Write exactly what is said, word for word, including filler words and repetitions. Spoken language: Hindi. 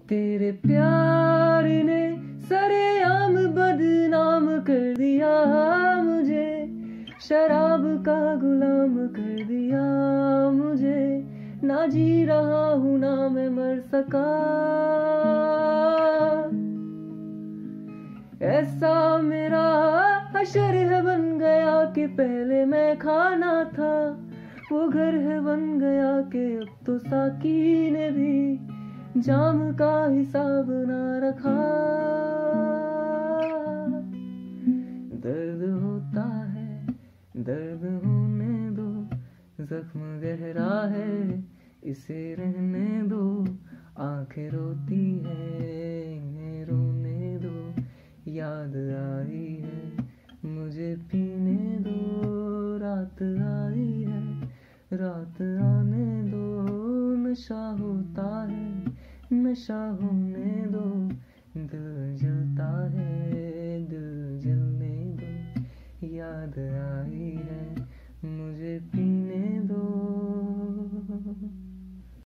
तेरे प्यार ने सरेआम बदनाम कर दिया मुझे, शराब का गुलाम कर दिया मुझे। ना जी रहा हूँ ना मैं मर सका, ऐसा मेरा हशर है बन गया कि पहले मैं खाना था, वो घर है बन गया कि अब तो साकी ने भी जाम का हिसाब ना रखा। दर्द होता है दर्द होने दो, जख्म गहरा है इसे रहने दो। आंखें रोती है इन्हें रोने दो, याद आई है मुझे पीने दो। रात आई है रात आने दो, नशा होता है नशा होने दो। दिल जलता है दिल जलने दो, याद आई है मुझे पीने